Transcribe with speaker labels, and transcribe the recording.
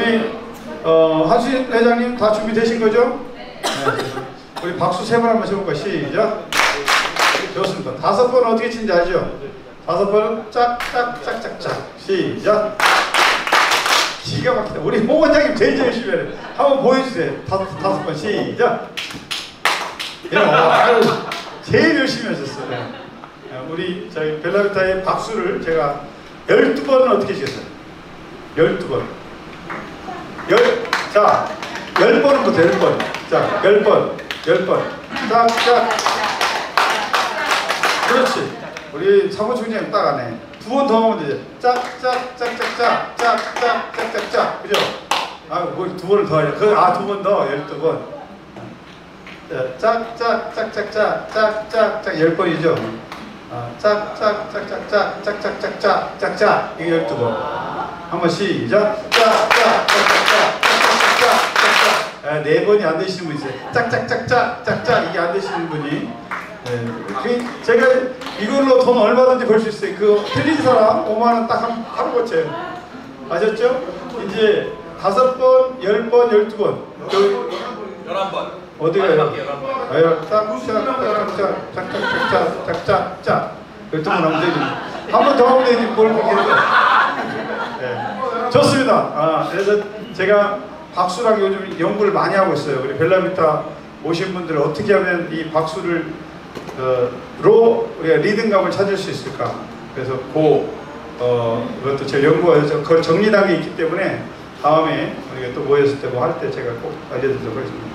Speaker 1: 우리 한수진 회장님 다 준비되신 거죠? 네. 우리 박수 3번 한번 쳐볼까요? 시작. 좋습니다. 5번 어떻게 치는지 알죠? 5번은 짝짝짝짝짝. 시작. 기가 막히다. 우리 홍 원장님 제일 열심히 해요. 한번 보여주세요. 5번 시작. 제일 열심히 하셨어요. 네. 우리 저희 벨라비타의 박수를 제가 12번은 어떻게 치겠어요? 12번. 자, 10번부터 10번. 자, 10번. 짝짝. 그렇지. 우리 사무총장님 딱 하네. 2번 더 하면 되죠. 짝짝짝짝짝. 그죠? 아, 뭐 2번을 더 하냐. 2번 더. 12번. 짝짝짝짝짝. 10번이죠. 짝짝짝짝짝짝짝짝짝. 이게 12번. 한번 시작. 짝짝짝짝짝짝짝짝짝. 4번이 안 되시는 분 있어요. 짝짝짝짝짝짝. 이게 안 되시는 분이. 제가 이걸로 돈 얼마든지 벌 수 있어요. 그 틀린 사람 5만원 딱 하루 고쳐요. 아셨죠? 이제 5번, 10번, 12번.
Speaker 2: 11번.
Speaker 1: 어디가 11번? 짝짝짝짝짝짝짝짝짝. 12번 하면 되지. 한 번 더 하면 되지. 뭘 그렇게 해서. 네. 좋습니다. 그래서 제가 박수랑 요즘 연구를 많이 하고 있어요. 우리 벨라비타 오신 분들은 어떻게 하면 이 박수를 우리가 리듬감을 찾을 수 있을까? 그래서 그것도 제가 연구해서 그걸 정리한 게 있기 때문에 다음에 우리가 또 모였을 때 뭐 할 때 제가 꼭 알려드리도록 하겠습니다.